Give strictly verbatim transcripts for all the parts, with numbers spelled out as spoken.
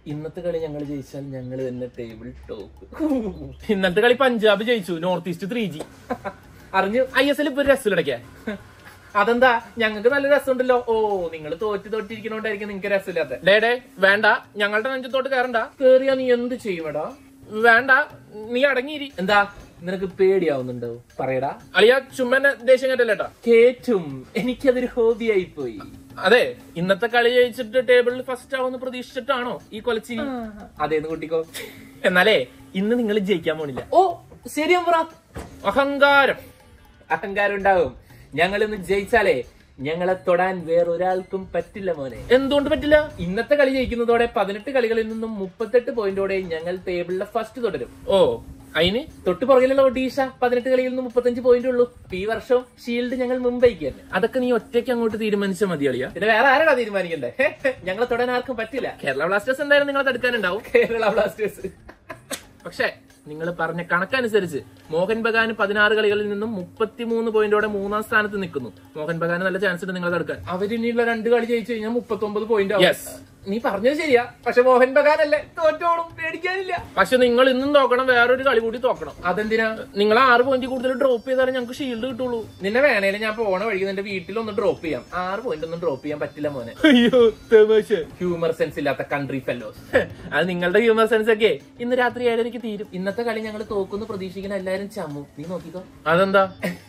ഇന്നത്തെ കളി ഞങ്ങൾ ജയിച്ചാൽ ഞങ്ങൾ തന്നെ ടേബിൾ ടോപ്പ്. ഇന്നത്തെ കളി പഞ്ചാബ് ജയിച്ചു, നോർത്ത് ഈസ്റ്റ് ത്രീ ജി. അറിഞ്ഞു ഐ എസ് എൽ ഇപ്പൊ ഒരു രസമിടയ്ക്കാ. അതെന്താ? ഞങ്ങൾക്ക് നല്ല രസമുണ്ടല്ലോ. ഓ, നിങ്ങൾ തോറ്റ് തോറ്റിരിക്കണോണ്ടായിരിക്കും നിങ്ങക്ക് രസമില്ലാത്ത. ഡേ ഡേ വേണ്ട, ഞങ്ങളുടെ നെഞ്ചത്തോട്ട് കയറണ്ട. കേറിയാ നീ എന്ത് ചെയ്യുമടാ? വേണ്ട, നീ അടങ്ങിയിരി. എന്താ നിനക്ക് പേടിയാവുന്നുണ്ടോ? പറയടാ. അളിയ ചുമ്മനെ ദേഷ്യം കേട്ടല്ലേട്ടാ. കേറ്റും, എനിക്കതൊരു ഹോബിയായി പോയി. അതെ, ഇന്നത്തെ കളി ജയിച്ചിട്ട് ടേബിളിൽ ഫസ്റ്റ് ആവുമെന്ന് പ്രതീക്ഷിച്ചിട്ടാണോ ഈ കൊലച്ചിരി? അതേന്ന് കൂട്ടിക്കോ. എന്നാലേ ഇന്ന് നിങ്ങൾ ജയിക്കാൻ പോണില്ല. ഓ ശരിയാ പറ. അഹങ്കാരം അഹങ്കാരം ഉണ്ടാവും. ഞങ്ങൾ ഇന്ന് ജയിച്ചാലേ ഞങ്ങളെ തൊടാൻ വേറൊരാൾക്കും പറ്റില്ല മോനെ. എന്തുകൊണ്ട് പറ്റില്ല? ഇന്നത്തെ കളി ജയിക്കുന്നതോടെ പതിനെട്ട് കളികളിൽ നിന്നും മുപ്പത്തെട്ട് പോയിന്റോടെ ഞങ്ങൾ ടേബിളിലെ ഫസ്റ്റ് തുടരും. ഓ, അതിന് തൊട്ട് പുറകിലുള്ള ഒഡീഷ പതിനെട്ട് കളിയിൽ നിന്ന് മുപ്പത്തഞ്ച് പോയിന്റ് ഉള്ളൂ. ഈ വർഷം ഷീൽഡ് ഞങ്ങൾ മുംബൈക്ക് തന്നെ. അതൊക്കെ നീ ഒറ്റയ്ക്ക് അങ്ങോട്ട് തീരുമാനിച്ചാൽ മതി അളിയാ. പിന്നെ വേറെ ആരാടാ തീരുമാനിക്കണ്ടേ? ഞങ്ങളെ തൊടാൻ ആർക്കും പറ്റില്ല. കേരള ബ്ലാസ്റ്റേഴ്സ് എന്തായാലും നിങ്ങളെ തടുക്കാനുണ്ടാവും. കേരള ബ്ലാസ്റ്റേഴ്സ്. പക്ഷേ നിങ്ങൾ പറഞ്ഞ കണക്കനുസരിച്ച് മോഹൻ ബഗാന് പതിനാറ് കളികളിൽ നിന്നും മുപ്പത്തിമൂന്ന് പോയിന്റോടെ മൂന്നാം സ്ഥാനത്ത് നിൽക്കുന്നു. മോഹൻ ബഗാന് നല്ല ചാൻസ് ഉണ്ട് നിങ്ങളെ തടുക്കാൻ. അവരിനിയുള്ള രണ്ട് കളി ജയിച്ചു കഴിഞ്ഞാൽ മുപ്പത്തി ഒമ്പത് പോയിന്റ്. യെസ്, നീ പറഞ്ഞത് ശരിയാ. പക്ഷെ മോഹൻ ബഗാനല്ലേ, തോറ്റോളും, പേടിക്കാനില്ല. പക്ഷെ നിങ്ങൾ ഇന്നും തോക്കണം, വേറൊരു കളി കൂടി തോക്കണം. അതെന്തിനാ? നിങ്ങൾ ആറ് പോയിന്റ് കൂടുതൽ ഡ്രോപ്പ് ചെയ്താലേ ഞങ്ങൾക്ക് ഷീൽഡ് കിട്ടുള്ളൂ. നിന്നെ വേണേലും ഞാൻ പോണ വഴിക്ക് നിന്റെ വീട്ടിലൊന്ന് ഡ്രോപ്പ് ചെയ്യാം. ആറ് പോയിന്റ് ഒന്നും ഡ്രോപ്പ് ചെയ്യാൻ പറ്റില്ല മോനെ. അയ്യോ തമാശ. ഹ്യൂമർ സെൻസ് ഇല്ലാത്ത കൺട്രി ഫെല്ലോസ്. അത് നിങ്ങളുടെ ഹ്യൂമർ സെൻസ് ഒക്കെ ഇന്ന് രാത്രി ഏഴരയ്ക്ക് തീരും. ഇന്നത്തെ കളി ഞങ്ങൾ തോക്കുന്നു പ്രതീക്ഷിക്കുന്ന എല്ലാരും ചമ്മു. നീ നോക്കിക്കോ. അതെന്താ?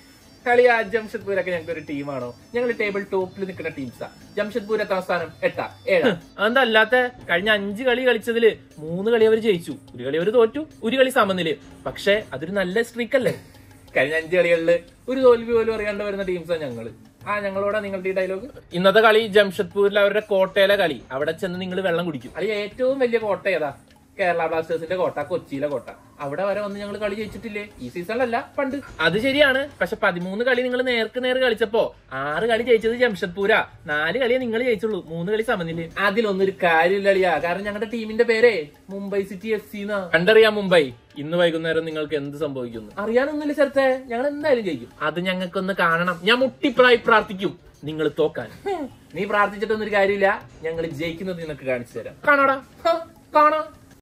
കളി ആ ജംഷഡ്പൂരൊക്കെ ഞങ്ങൾക്ക് ഒരു ടീമാണോ? ഞങ്ങൾ ടേബിൾ ടോപ്പിൽ നിൽക്കുന്ന ടീംസാ. ജംഷഡ്പൂർ എത്താം സ്ഥാനം എട്ടാ ഏഴാ. അതെന്താ അല്ലാത്ത? കഴിഞ്ഞ അഞ്ച് കളി കളിച്ചതില് മൂന്ന് കളി അവർ ജയിച്ചു, ഒരു കളി അവർ തോറ്റു, ഒരു കളി സമനില്. പക്ഷെ അതൊരു നല്ല സ്ട്രീക്ക് അല്ലേ? കഴിഞ്ഞ അഞ്ച് കളികളില് ഒരു തോൽവി പോലും അറിയാണ്ട് വരുന്ന ടീംസാ ഞങ്ങള്. ആ ഞങ്ങളോടാ നിങ്ങളുടെ ഈ ഡയലോഗ്. ഇന്നത്തെ കളി ജംഷഡ്പൂരിൽ അവരുടെ കോട്ടയിലെ കളി. അവിടെ ചെന്ന് നിങ്ങൾ വെള്ളം കുടിക്കും. അല്ലെ ഏറ്റവും വലിയ കോട്ട ഏതാ? കേരള ബ്ലാസ്റ്റേഴ്സിന്റെ കോട്ട, കൊച്ചിയിലെ കോട്ട. അവിടെ വരെ വന്ന് ഞങ്ങൾ കളി ജയിച്ചിട്ടില്ലേ? ഈ സീസണിലല്ല, പണ്ട്. അത് ശരിയാണ്. പക്ഷെ പതിമൂന്ന് കളി നിങ്ങൾ നേർക്ക് നേർ കളിച്ചപ്പോ ആറ് കളി ജയിച്ചത് ജംഷഡ്പൂരാ, നാല് കളിയെ നിങ്ങൾ ജയിച്ചുള്ളൂ, മൂന്ന് കളി സമനില്. അതിലൊന്നൊരു കാര്യമില്ല. കാരണം ഞങ്ങളുടെ ടീമിന്റെ പേരേ മുംബൈ സിറ്റി എഫ് സി എന്നാ. കണ്ടറിയാം മുംബൈ. ഇന്ന് വൈകുന്നേരം നിങ്ങൾക്ക് എന്ത് സംഭവിക്കുന്നു അറിയാനൊന്നുമില്ല ചേർത്തെ. ഞങ്ങൾ എന്തായാലും ജയിക്കും. അത് ഞങ്ങൾക്കൊന്ന് കാണണം. ഞാൻ മുട്ടിപ്രായി പ്രാർത്ഥിക്കും നിങ്ങൾ തോക്കാൻ. നീ പ്രാർത്ഥിച്ചിട്ടൊന്നൊരു കാര്യമില്ല. ഞങ്ങൾ ജയിക്കുന്നത് നിനക്ക് കാണിച്ചു തരാം. കാണാടാ, കാണാം.